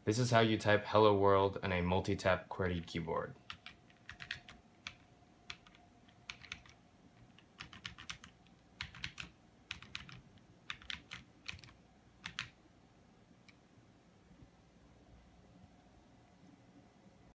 This is how you type hello world on a multi-tap QWERTY keyboard.